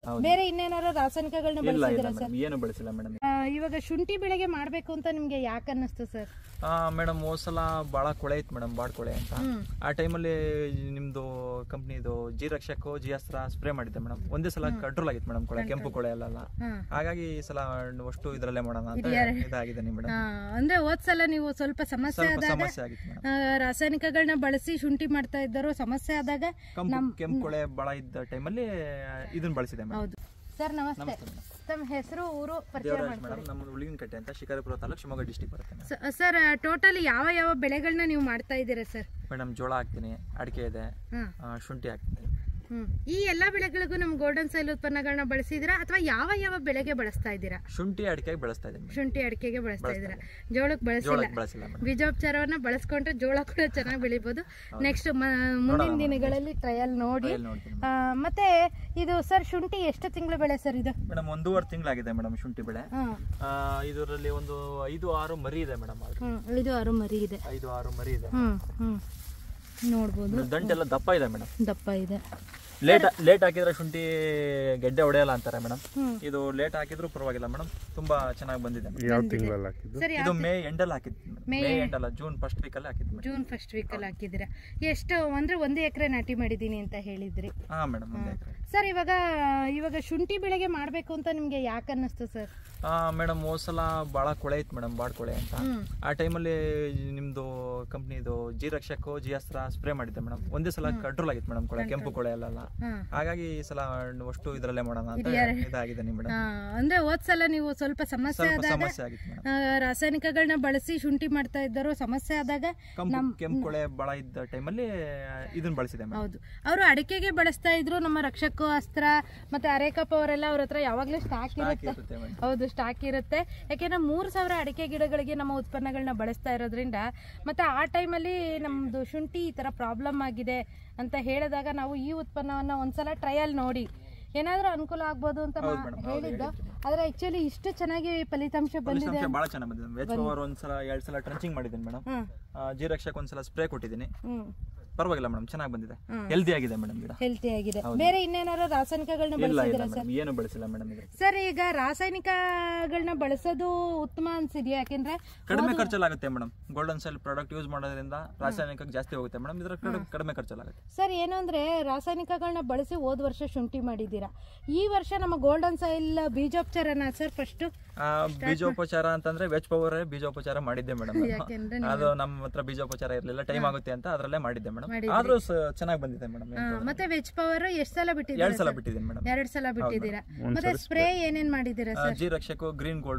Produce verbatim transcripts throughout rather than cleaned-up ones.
ಬೇರೆ ಇನ್ನೇನಾದ್ರು ರಾಸಾಯನಿಕಗಳನ್ನ ಬಳಸಿದ್ದೀರಾ ಸರ್? ಏನು ಬಳಸಿಲ್ಲ ಮೇಡಮ್. ಇವಾಗ ಶುಂಠಿ ಬೆಳೆಗೆ ಮಾಡ್ಬೇಕು ಅಂತ ನಿಮ್ಗೆ ಯಾಕೆ ಅನ್ನಿಸ್ತು ಸರ್? ಮೇಡಮ್ ಹೋದ್ ಸಲ ಬಾಳ ಕೊಳೆ ಇತ್ತು ಮೇಡಮ್, ಬಾಳ ಕೊಳೆ ಅಂತ. ಆ ಟೈಮಲ್ಲಿ ನಿಮ್ದು ಕಂಪ್ನಿದು G Rakshak G Astra spray ಮಾಡಿದ್ದೆ ಮೇಡಮ್. ಒಂದೇ ಸಲ ಕಂಟ್ರೋಲ್ ಆಗಿತ್ತು ಮೇಡಮ್ ಕೊಳೆ, ಕೆಂಪು ಕೊಳೆ ಎಲ್ಲ. ಹಾಗಾಗಿ ಈ ಸಲ ಅಷ್ಟು ಇದ್ರಲ್ಲೇ ಮಾಡೋಣ ಅಂತ ಇದಾಗಿದೆ ಮೇಡಮ್. ಅಂದ್ರೆ ಹೋದ್ ಸಲ ನೀವು ಸ್ವಲ್ಪ ಸಮಸ್ಯೆ ಸಮಸ್ಯೆ ಆಗಿತ್ತು ಮೇಡಮ್. ರಾಸಾಯನಿಕಗಳನ್ನ ಬಳಸಿ ಶುಂಠಿ ಮಾಡ್ತಾ ಇದ್ದರು, ಸಮಸ್ಯೆ ಆದಾಗ ಕೆಂಪು ಕೊಳೆ ಬಾಳ ಇದ್ದ ಟೈಮಲ್ಲಿ ಇದನ್ನ ಬಳಸಿದೆ ಮೇಡಮ್. ಹೌದು ಸರ್, ನಮಸ್ತೆ. ತಮ್ಮ ಹೆಸರು, ಊರು ಪರಿಚಯ ಮಾಡ್ಕೊಳ್ಳಿ. ನಮ್ಮದು ಉಳಿಗಿನಕಟ್ಟೆ ಅಂತ, ಶಿಕಾರಿಪುರ ತಾಲೂಕು, ಶಿವಮೊಗ್ಗ ಡಿಸ್ಟ್ರಿಕ್ಟ್ ಬರುತ್ತೆ ಸರ್. ಟೋಟಲ್ ಯಾವ ಯಾವ ಬೆಳೆಗಳನ್ನ ನೀವು ಮಾಡ್ತಾ ಇದ್ದೀರಾ ಸರ್? ಮೇಡಮ್ ಜೋಳ ಹಾಕ್ತೀನಿ, ಅಡಿಕೆ ಇದೆ, ಶುಂಠಿ ಹಾಕ್ತೀನಿ. ಈ ಎಲ್ಲಾ ಬೆಳೆಗಳಿಗೂ ನಮ್ ಗೋಲ್ಡನ್ ಸಾಯಿಲ್ ಉತ್ಪನ್ನಗಳನ್ನ ಬಳಸಿದಿರಾ ಅಥವಾ ಯಾವ ಯಾವ ಬೆಳೆಗೆ ಬಳಸ್ತಾ ಇದ್ದೀರಾ? ಶುಂಠಿ ಅಡಿಕೆಗೆ ಬಳಸ್ತಾ ಇದ್ದೀನಿ. ಶುಂಠಿ ಅಡಿಕೆಗೆ ಬಳಸ್ತಾ ಇದ್ದೀರಾ, ಜೋಳಕ್ಕೆ ಬಳಸಿಲ್ಲ. ಬೀಜೋಪಚಾರವನ್ನ ಬಳಸ್ಕೊಂಡ್ರೆ ಜೋಳ ಕೂಡ ಚೆನ್ನಾಗಿ ಬೆಳಿಬಹುದು. ನೆಕ್ಸ್ಟ್ ಮುಂದಿನ ದಿನಗಳಲ್ಲಿ ಟ್ರಯಲ್ ನೋಡಿ. ಮತ್ತೆ ಇದು ಸರ್ ಶುಂಠಿ ಎಷ್ಟು ತಿಂಗಳು ಬೆಳೆ ಸರ್ ಇದು? ಮೇಡಮ್ ಒಂದೂವರೆ ತಿಂಗಳಾಗಿದೆ ಮೇಡಮ್ ಶುಂಠಿ ಬೆಳೆ. ಇದರಲ್ಲಿ ಒಂದು ಐದು ಆರು ಮರಿ ಇದೆ ಮೇಡಮ್. ಐದು ಆರು ಮರಿ ಇದೆ. ಐದು ಆರು ಮರಿ ಇದೆ. ಹ್ಮ್ ಹ್ಮ್ ನೋಡ್ಬೋದು. ದಂಟೆಲ್ಲ ದಪ್ಪ ಇದೆ ಮೇಡಮ್. ದಪ್ಪ ಇದೆ. ಲೇಟ್ ಲೇಟ್ ಹಾಕಿದ್ರೆ ಶುಂಠಿ ಗೆಡ್ಡೆ ಹೊಡೆಯಲ್ಲ ಅಂತಾರೆ ಮೇಡಮ್. ಇದು ಲೇಟ್ ಹಾಕಿದ್ರು ಪರವಾಗಿಲ್ಲ ಮೇಡಮ್, ತುಂಬಾ ಚೆನ್ನಾಗಿ ಬಂದಿದೆ. ಇದು ಮೇ ಎಂಡಲ್ಲಿ ಹಾಕಿದ್ವಿ, ಮೇ ಎಂಡಲ್ಲ ಜೂನ್ ಫಸ್ಟ್ ವೀಕ್ ಅಲ್ಲಿ ಹಾಕಿದ್ವಿ. ಜೂನ್ ಫಸ್ಟ್ ವೀಕ್ ಅಲ್ಲಿ ಹಾಕಿದಿರಾ. ಎಷ್ಟು ಅಂದ್ರೆ ಒಂದು ಎಕರೆ ನಾಟಿ ಮಾಡಿದೀನಿ ಅಂತ ಹೇಳಿದ್ರಿ. ಹಾ ಮೇಡಮ್, ಒಂದು ಎಕರೆ. ಸರ್ ಇವಾಗ ಇವಾಗ ಶುಂಠಿ ಬೆಳೆಗೆ ಮಾಡ್ಬೇಕು ಅಂತ ನಿಮ್ಗೆ ಯಾಕೆ ಅನ್ನಿಸ್ತು ಸರ್? ಮೇಡಮ್ ಹೋದ್ ಸಲ ಬಾಳ ಕೊಳೆ ಇತ್ತು ಮೇಡಮ್, ಬಾಳ ಕೊಳೆ ಅಂತ. ಆ ಟೈಮಲ್ಲಿ ನಿಮ್ದು ಕಂಪ್ನಿದು G Rakshak G Astra spray ಮಾಡಿದ್ದೆ ಮೇಡಮ್. ಒಂದೇ ಸಲ ಕಂಟ್ರೋಲ್ ಆಗಿತ್ತು ಮೇಡಮ್ ಕೊಳೆ, ಕೆಂಪು ಕೊಳೆ ಎಲ್ಲ. ಹಾಗಾಗಿ ಈ ಸಲ ಅಷ್ಟು ಇದ್ರಲ್ಲೇ ಮಾಡೋಣ ಅಂತ ಇದಾಗಿದೆ ಮೇಡಮ್. ಅಂದ್ರೆ ಹೋದ್ ಸಲ ನೀವು ಸ್ವಲ್ಪ ಸಮಸ್ಯೆ ಆದಾಗ ರಾಸಾಯನಿಕಗಳನ್ನ ಬಳಸಿ ಶುಂಠಿ ಮಾಡ್ತಾ ಇದ್ದರು, ಸಮಸ್ಯೆ ಆದಾಗ ಕೆಂಪು ಕೊಳೆ ಬಾಳ ಇದ್ದ ಟೈಮಲ್ಲಿ ಇದನ್ನ ಬಳಸಿದೆ. ಹೌದು, ಅವರು ಅಡಿಕೆಗೆ ಬಳಸ್ತಾ ಇದ್ರು. ನಮ್ಮ ರಕ್ಷಕ ಅಸ್ತ್ರ ಮತ್ತೆ ಅರೇಕಪ್ಪ ಅವರೆಲ್ಲ ಅವ್ರ ಹತ್ರ ಯಾವಾಗ್ಲೂ ಸ್ಟಾಕ್ ಇರುತ್ತೆ. ಹೌದು, ಸ್ಟಾಕ್ ಇರುತ್ತೆ. ಯಾಕೆಂದ್ರೆ ಮೂರ್ ಸಾವಿರ ಅಡಿಕೆ ಗಿಡಗಳಿಗೆ ನಮ್ಮ ಉತ್ಪನ್ನಗಳನ್ನ ಬಳಸ್ತಾ ಇರೋದ್ರಿಂದ, ಮತ್ತೆ ಆ ಟೈಮಲ್ಲಿ ನಮ್ದು ಶುಂಠಿ ಈ ತರ ಪ್ರಾಬ್ಲಮ್ ಆಗಿದೆ ಅಂತ ಹೇಳಿದಾಗ ನಾವು ಈ ಉತ್ಪನ್ನವನ್ನ ಒಂದ್ಸಲ ಟ್ರಯಲ್ ನೋಡಿ ಏನಾದ್ರೂ ಅನುಕೂಲ ಆಗ್ಬೋದು ಅಂತ ಹೇಳಿದ್ದು. ಆದ್ರೆ ಆಕ್ಚುಲಿ ಇಷ್ಟು ಚೆನ್ನಾಗಿ ಫಲಿತಾಂಶ ಬಂದಿದೆ. ಬಹಳ ಚೆನ್ನಾಗಿ ಬಂದಿದೆ. ವೆಜ್ ಪವರ್ ಒಂದ್ಸಲ ಎರಡ್ ಸಲ ಟ್ರಂಚಿಂಗ್ ಮಾಡಿದ್ದೀನಿ ಮೇಡಮ್. ಜಿ ರಕ್ಷಕ್ ಒಂದ್ಸಲ ಸ್ಪ್ರೇ ಕೊಟ್ಟಿದ್ದೀನಿ, ಪರವಾಗಿಲ್ಲ ಮೇಡಮ್, ಚೆನ್ನಾಗಿ ಬಂದಿದೆ. ಹೆಲ್ದಿ ಆಗಿದೆ ಮೇಡಮ್ ಗಿಡ. ಹೆಲ್ದಿ ಆಗಿದೆ. ಬೇರೆ ಇನ್ನೇನಾದ್ರು ರಾಸಾಯನಿಕಗಳನ್ನ ಬಳಸಿದ್ದೀರಾ ಸರ್? ಏನು ಬಳಸಿಲ್ಲ ಮೇಡಮ್. ಸರ್ ಈಗ ರಾಸಾಯನಿಕಗಳನ್ನ ಬಳಸೋದು ಉತ್ತಮ ಅನ್ಸಿದ್ಯಾ? ಯಾಕೆಂದ್ರೆ ಕಡಿಮೆ ಖರ್ಚಲ್ಲಾಗುತ್ತೆ madam. Golden soil product use ಮಾಡೋದ್ರಿಂದ ರಾಸಾಯನಿಕ ಜಾಸ್ತಿ ಹೋಗುತ್ತೆ ಮೇಡಮ್, ಇದ್ರ ಕಡಿಮೆ ಖರ್ಚಲ್ಲಾಗುತ್ತೆ. ಸರ್ ಏನು ಅಂದ್ರೆ ರಾಸಾಯನಿಕಗಳನ್ನ ಬಳಸಿ ಹೋದ್ ವರ್ಷ ಶುಂಠಿ ಮಾಡಿದ್ದೀರಾ, ಈ ವರ್ಷ ನಮ್ಮ ಗೋಲ್ಡನ್ ಸಾಯಿಲ್ ಬೀಜೋಪಚಾರನ ಸರ್ ಫಸ್ಟ್? ಬೀಜೋಪಚಾರ ಅಂತಂದ್ರೆ ವೆಜ್ ಪವರ್ ಬೀಜೋಪಚಾರ ಮಾಡಿದ್ದೆ ಮೇಡಮ್. ಅದು ನಮ್ಮ ಹತ್ರ ಬೀಜೋಪಚಾರ ಇರ್ಲಿಲ್ಲ, ಟೈಮ್ ಆಗುತ್ತೆ ಅಂತ ಅದ್ರಲ್ಲೇ ಮಾಡಿದ್ದೆ ಮೇಡಮ್. ಆದ್ರೂ ಚೆನ್ನಾಗಿ ಬಂದಿದೆ ಮೇಡಮ್. ಮತ್ತೆ ವೆಜ್ ಪವರ್ ಎಷ್ಟು ಸಲ ಬಿಟ್ಟಿದ್ದೀರಾ? ಎರಡ್ ಸಲ ಬಿಟ್ಟಿದ್ದೀನಿ ಮೇಡಮ್. ಎರಡ್ ಸಲ ಬಿಟ್ಟಿದ್ದೀರಾ. ಮತ್ತೆ ಸ್ಪ್ರೇ ಏನೇನ್ ಮಾಡಿದ್ದೀರಾ sir? G Rakshak, green gold,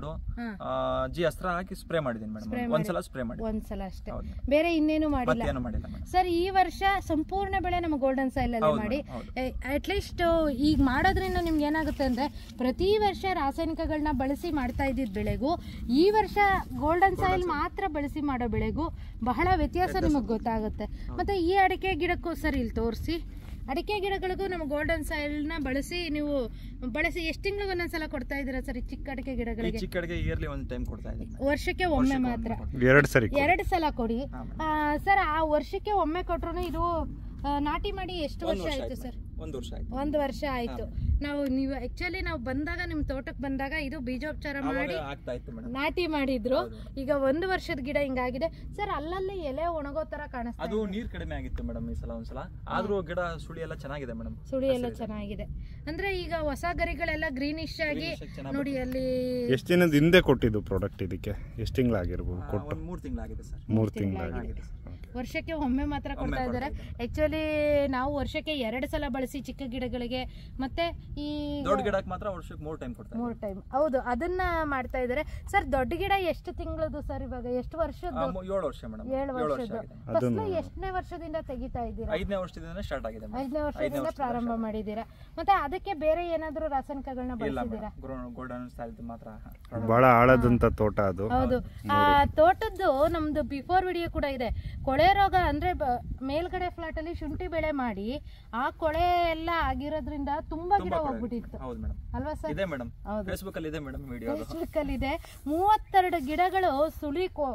G Astra ಹಾಕಿ ಸ್ಪ್ರೇ ಮಾಡಿದ್ದೀನಿ ಮೇಡಮ್. ಒಂದ್ಸಲ ಸ್ಪ್ರೇ ಮಾಡಿ, ಒಂದ್ಸಲ ಅಷ್ಟೇ, ಬೇರೆ ಇನ್ನೇನು ಮಾಡಿಲ್ಲ ಸರ್. ಈ ವರ್ಷ ಸಂಪೂರ್ಣ ಬೆಳೆ ನಮ್ಮ ಗೋಲ್ಡನ್ ಸಾಯಿಲ್ ಅಲ್ಲಿ ಮಾಡಿ. ಅಟ್ ಲೀಸ್ಟ್ ಈಗ ಮಾಡೋದ್ರಿಂದ ನಿಮ್ಗೆ ಏನಾಗುತ್ತೆ ಅಂದ್ರೆ, ಪ್ರತಿ ವರ್ಷ ರಾಸಾಯನಿಕಗಳನ್ನ ಬಳಸಿ ಮಾಡ್ತಾ ಇದ್ದಿದ್ ಬೆಳೆಗೂ ಈ ವರ್ಷ ಗೋಲ್ಡನ್ ಸಾಯಿಲ್ ಮಾತ್ರ ಬಳಸಿ ಮಾಡೋ ಬೆಳೆಗೂ ಬಹಳ ವ್ಯತ್ಯಾಸ ನಿಮಗ್ ಗೊತ್ತಾಗುತ್ತೆ. ಮತ್ತೆ ಈ ಅಡಿಕೆ ಗಿಡಕ್ಕೂ ಸರ್ ಇಲ್ಲಿ ತೋರಿಸಿ, ಅಡಿಕೆ ಗಿಡಗಳಿಗೂ ನಮ್ಮ ಗೋಲ್ಡನ್ ಸಾಯಿಲ್ ನ ಬಳಸಿ ನೀವು ಬಳಸಿ ಎಷ್ಟು ತಿಂಗಳು ಒಂದೊಂದ್ಸಲ ಕೊಡ್ತಾ ಇದೀರಾ ಸರ್? ಚಿಕ್ಕ ಅಡಿಕೆ ಗಿಡಗಳಿಗೆ ಚಿಕ್ಕ ಅಡಿಕೆ ಇಯರ್ಲಿ ಒಂದು ಟೈಮ್ ಕೊಡ್ತಾ ಇದ್ದೀನಿ. ವರ್ಷಕ್ಕೆ ಒಮ್ಮೆ ಮಾತ್ರ ಎರಡು ಸರಿ ಎರಡು ಸಲ ಕೊಡಿ ಸರ್. ಆ ವರ್ಷಕ್ಕೆ ಒಮ್ಮೆ ಕೊಟ್ರು ಇದು ನಾಟಿ ಮಾಡಿ ಎಷ್ಟು ವರ್ಷ ಆಯ್ತು ಸರ್? ಒಂದು ವರ್ಷ ಆಯ್ತು. ಒಂದು ವರ್ಷ ಆಯ್ತು. ನಾವು ನೀವು ಆಕ್ಚುಲಿ ನಾವು ಬಂದಾಗ ನಿಮ್ ತೋಟಕ್ಕೆ ಬಂದಾಗ ಇದು ಬೀಜೋಪಚಾರ ಮಾಡಿ ನಾಟಿ ಮಾಡಿದ್ರು. ಈಗ ಒಂದು ವರ್ಷದ ಗಿಡ ಹಿಂಗಾಗಿದೆ ಸರ್. ಅಲ್ಲಲ್ಲಿ ಎಲೆ ಒಣಗೋ ತರ ಕಾಣಿಸ್ತಾ. ಅದು ನೀರ್ ಕಡಿಮೆ ಆಗಿತ್ತು ಮೇಡಮ್ ಈ ಸಲ ಒಂದ್ಸಲ, ಆದ್ರೂ ಗಿಡ ಸುಳಿ ಎಲ್ಲ ಚೆನ್ನಾಗಿದೆ ಮೇಡಮ್. ಸುಳಿ ಎಲ್ಲ ಚೆನ್ನಾಗಿದೆ ಅಂದ್ರೆ ಈಗ ಹೊಸ ಗರಿಗಳೆಲ್ಲ ಗ್ರೀನಿಶ್ ಆಗಿ ನೋಡಿ. ಅಲ್ಲಿ ಎಷ್ಟು ದಿನದ ಹಿಂದೆ ಕೊಟ್ಟಿದ್ದು ಪ್ರಾಡಕ್ಟ್? ಇದಕ್ಕೆ ಎಷ್ಟು ತಿಂಗಳಾಗಿರ್ಬೋದು ಕೊಟ್ಟು? ಮೂರ್ ತಿಂಗಳಾಗಿದೆ ಸರ್. ಮೂರ್ ತಿಂಗಳಾಗಿದೆ. ವರ್ಷಕ್ಕೆ ಒಮ್ಮೆ ಮಾತ್ರ ಕೊಡ್ತಾ ಇದ್ದಾರೆ. ಆಕ್ಚುಲಿ ನಾವು ವರ್ಷಕ್ಕೆ ಎರಡು ಸಲ ಬಳಸಿ ಚಿಕ್ಕ ಗಿಡಗಳಿಗೆ, ಮತ್ತೆ ಈ ದೊಡ್ಡ ಗಿಡಕ್ಕೆ ಮಾತ್ರ ವರ್ಷಕ್ಕೆ ಮೂರ್ ಟೈಮ್ ಕೊಡ್ತಾರೆ. ಮೂರ್ ಟೈಮ್ ಹೌದು, ಅದನ್ನ ಮಾಡ್ತಾ ಇದ್ದಾರೆ ಸರ್. ದೊಡ್ಡ ಗಿಡ ಎಷ್ಟು ತಿಂಗಳದು ಸರ್? ಇವಾಗ ಎಷ್ಟು ವರ್ಷದ್ದು? ಏಳು ವರ್ಷ ಮೇಡಮ್. ಏಳು ವರ್ಷದ್ದು. ಫಸಲು ಎಷ್ಟನೇ ವರ್ಷದಿಂದ ತೆಗಿತಾ ಇದ್ದೀರಾ? ಐದನೇ ವರ್ಷದಿಂದ ಸ್ಟಾರ್ಟ್ ಆಗಿದೆ. ಐದನೇ ವರ್ಷದಿಂದ ಪ್ರಾರಂಭ ಮಾಡಿದ್ದೀರಾ. ಮತ್ತೆ ಅದಕ್ಕೆ ಬೇರೆ ಏನಾದ್ರು ರಾಸಾಯನಿಕಗಳನ್ನ ಬಳಸಿದ್ದೀರಾ? ಗೋಲ್ಡನ್ ಸಾಯಿಲ್ ಮಾತ್ರ. ಬಹಳ ಆಳದಂತ ತೋಟ ಅದು. ಹೌದು, ಆ ತೋಟದ್ದು ನಮ್ದು ಬಿಫೋರ್ ವಿಡಿಯೋ ಕೂಡ ಇದೆ. ಕೊಳೆ ರೋಗ ಅಂದ್ರೆ ಮೇಲ್ಗಡೆ ಫ್ಲಾಟ್ ಅಲ್ಲಿ ಶುಂಠಿ ಬೆಳೆ ಮಾಡಿ ಆ ಕೊಳೆ ಎಲ್ಲ ಆಗಿರೋದ್ರಿಂದ ತುಂಬಾ ಗಿಡ ಹೋಗ್ಬಿಟ್ಟಿತ್ತು ಅಲ್ವಾ ಸರ್? ಇದೆ ಮೇಡಮ್, ಫೇಸ್ಬುಕ್ ಅಲ್ಲಿ ಇದೆ ಮೇಡಮ್ ವಿಡಿಯೋ. ಫೇಸ್ಬುಕ್ ಅಲ್ಲಿ ಇದೆ. ಮೂವತ್ತೆರಡು ಗಿಡಗಳು ಸುಳಿ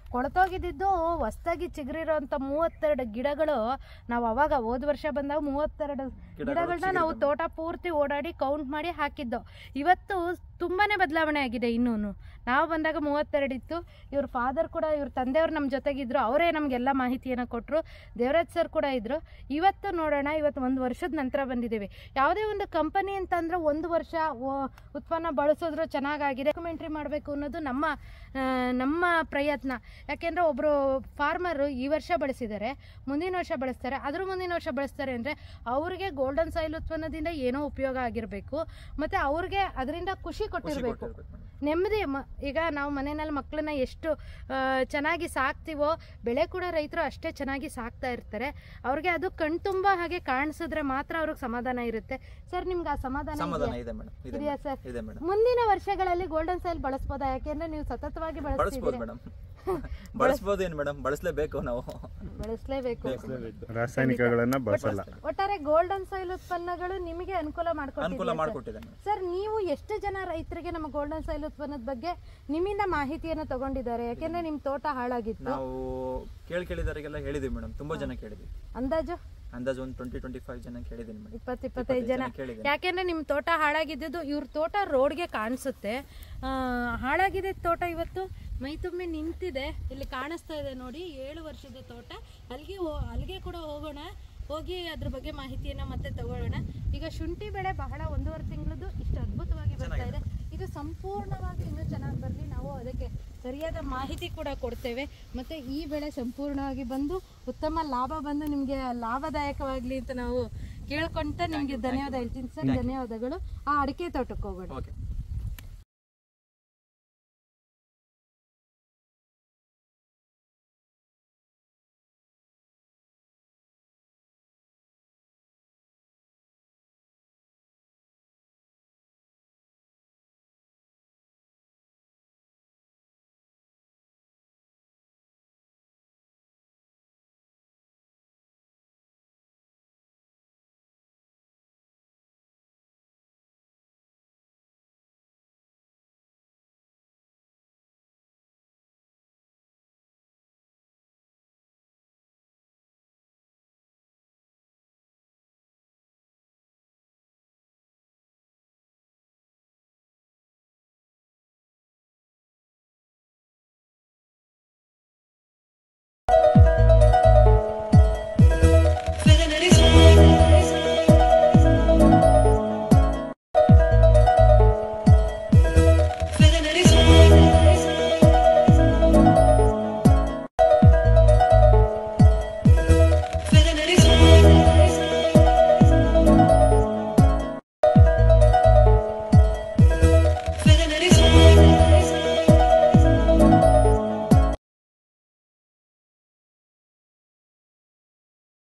ಕೊಳತೋಗಿದ್ದು ಹೊಸ್ದಾಗಿ ಚಿಗುರಿರೋಂಥ ಮೂವತ್ತೆರಡು ಗಿಡಗಳು ನಾವು ಅವಾಗ ಹೋದ ವರ್ಷ ಬಂದಾಗ ಮೂವತ್ತೆರಡು ಗಿಡಗಳನ್ನ ನಾವು ತೋಟ ಪೂರ್ತಿ ಓಡಾಡಿ ಕೌಂಟ್ ಮಾಡಿ ಹಾಕಿದ್ದು. ಇವತ್ತು ತುಂಬಾನೇ ಬದಲಾವಣೆ ಆಗಿದೆ. ಇನ್ನೂ ನಾವು ಬಂದಾಗ ಮೂವತ್ತೆರಡು ಇತ್ತು. ಇವ್ರ ಫಾದರ್ ಕೂಡ, ಇವ್ರ ತಂದೆಯವ್ರು ನಮ್ಮ ಜೊತೆಗಿದ್ರು, ಅವರೇ ನಮಗೆಲ್ಲ ಮಾಹಿತಿಯನ್ನು ಕೊಟ್ಟರು. ದೇವರಾಜ್ ಸರ್ ಕೂಡ ಇದ್ರು. ಇವತ್ತು ನೋಡೋಣ, ಇವತ್ತು ಒಂದು ವರ್ಷದ ನಂತರ ಬಂದಿದ್ದೇವೆ. ಯಾವುದೇ ಒಂದು ಕಂಪನಿ ಅಂತಂದ್ರೆ ಒಂದು ವರ್ಷ ಉತ್ಪನ್ನ ಬಳಸಿದ್ರು ಚೆನ್ನಾಗಾಗಿದೆ ಡಾಕ್ಯುಮೆಂಟ್ರಿ ಮಾಡಬೇಕು ಅನ್ನೋದು ನಮ್ಮ ನಮ್ಮ ಪ್ರಯತ್ನ. ಯಾಕೆಂದರೆ ಒಬ್ಬರು ಫಾರ್ಮರು ಈ ವರ್ಷ ಬಳಸಿದ್ದಾರೆ, ಮುಂದಿನ ವರ್ಷ ಬಳಸ್ತಾರೆ, ಅದ್ರ ಮುಂದಿನ ವರ್ಷ ಬಳಸ್ತಾರೆ ಅಂದರೆ ಅವ್ರಿಗೆ ಗೋಲ್ಡನ್ ಸಾಯಿಲ್ ಉತ್ಪನ್ನದಿಂದ ಏನೋ ಉಪಯೋಗ ಆಗಿರಬೇಕು, ಮತ್ತು ಅವ್ರಿಗೆ ಅದರಿಂದ ಖುಷಿ ಕೊಟ್ಟಿರಬೇಕು, ನೆಮ್ಮದಿ. ಮ ಈಗ ನಾವು ಮನೆಯಲ್ಲಿ ಮಕ್ಕಳನ್ನ ಎಷ್ಟು ಚೆನ್ನಾಗಿ ಸಾಕ್ತೀವೋ ಬೆಳೆ ಕೂಡ ರೈತರು ಅಷ್ಟೇ ಚೆನ್ನಾಗಿ ಸಾಕ್ತಾ ಇರ್ತಾರೆ. ಅವ್ರಿಗೆ ಅದು ಕಣ್ತುಂಬ ಹಾಗೆ ಕಾಣಿಸಿದ್ರೆ ಮಾತ್ರ ಅವ್ರಿಗೆ ಸಮಾಧಾನ ಇರುತ್ತೆ. ಸರ್, ನಿಮ್ಗೆ ಆ ಸಮಾಧಾನ ಇದೆಯಾ ಸರ್? ಮುಂದಿನ ವರ್ಷಗಳಲ್ಲಿ ಗೋಲ್ಡನ್ ಸಾಯಿಲ್ ಬಳಸ್ಬೋದಾ? ಯಾಕೆಂದ್ರೆ ನೀವು ಸತತವಾಗಿ ಬಳಸ್ತೀವಿ. ಬಳಸಬಹುದು ಏನು ಮೇಡಮ್, ಬಳಸಲೇಬೇಕು, ನಾವು ಬಳಸಲೇಬೇಕು, ರಾಸಾಯನಿಕಗಳನ್ನ ಬಳಸಲ್ಲ. ಒಟ್ಟಾರೆ ಗೋಲ್ಡನ್ ಸಾಯಿಲ್ ಉತ್ಪನ್ನಗಳು ನಿಮಗೆ ಅನುಕೂಲ ಅನುಕೂಲ ಮಾಡಿಕೊಟ್ಟಿದೆ ಸರ್. ನೀವು ಎಷ್ಟು ಜನ ರೈತರಿಗೆ ನಮ್ಮ ಗೋಲ್ಡನ್ ಸಾಯಿಲ್ ಉತ್ಪನ್ನದ ಬಗ್ಗೆ ನಿಮ್ಮಿಂದ ಮಾಹಿತಿಯನ್ನು ತಗೊಂಡಿದ್ದಾರೆ? ಯಾಕೆಂದ್ರೆ ನಿಮ್ ತೋಟ ಹಾಳಾಗಿತ್ತು. ನಾವು ಕೇಳಿ ಕೇಳಿದವರಿಗೆಲ್ಲ ಹೇಳಿದೀವಿ ಮೇಡಮ್, ತುಂಬಾ ಜನ ಕೇಳಿದ್ವಿ. ಅಂದಾಜು ಅಂದಾಜು ಒಂದು ಟ್ವೆಂಟಿ ಟ್ವೆಂಟಿ ಫೈವ್ ಜನ ಕೇಳಿದೀನಿ ಮೇಡಮ್. ಇಪ್ಪತ್ತು ಇಪ್ಪತ್ತೈದು ಜನ. ಯಾಕೆಂದ್ರೆ ನಿಮ್ ತೋಟ ಹಾಳಾಗಿದ್ದು, ಇವ್ರ ತೋಟ ರೋಡ್ಗೆ ಕಾಣಿಸುತ್ತೆ. ಹಾಳಾಗಿದೆ ತೋಟ, ಇವತ್ತು ಮೈ ತುಂಬಿ ನಿಂತಿದೆ. ಇಲ್ಲಿ ಕಾಣಿಸ್ತಾ ಇದೆ ನೋಡಿ, ಏಳು ವರ್ಷದ ತೋಟ. ಅಲ್ಲಿಗೆ ಅಲ್ಲಿಗೆ ಕೂಡ ಹೋಗೋಣ, ಹೋಗಿ ಅದ್ರ ಬಗ್ಗೆ ಮಾಹಿತಿಯನ್ನ ಮತ್ತೆ ತಗೊಳ್ಳೋಣ. ಈಗ ಶುಂಠಿ ಬೆಳೆ ಬಹಳ ಒಂದೂವರೆ ತಿಂಗಳದ್ದು ಇಷ್ಟು ಅದ್ಭುತವಾಗಿ ಬರ್ತಾ ಇದೆ. ಇದು ಸಂಪೂರ್ಣವಾಗಿ ಇನ್ನೂ ಚೆನ್ನಾಗಿ ಬರಲಿ, ನಾವು ಅದಕ್ಕೆ ಸರಿಯಾದ ಮಾಹಿತಿ ಕೂಡ ಕೊಡ್ತೇವೆ. ಮತ್ತು ಈ ಬೆಳೆ ಸಂಪೂರ್ಣವಾಗಿ ಬಂದು ಉತ್ತಮ ಲಾಭ ಬಂದು ನಿಮಗೆ ಲಾಭದಾಯಕವಾಗಲಿ ಅಂತ ನಾವು ಕೇಳ್ಕೊಂತ ನಿಮಗೆ ಧನ್ಯವಾದ ಹೇಳ್ತೀನಿ ಸರ್. ಧನ್ಯವಾದಗಳು. ಆ ಅಡಿಕೆ ತೋಟಕ್ಕೆ ಹೋಗೋಣ.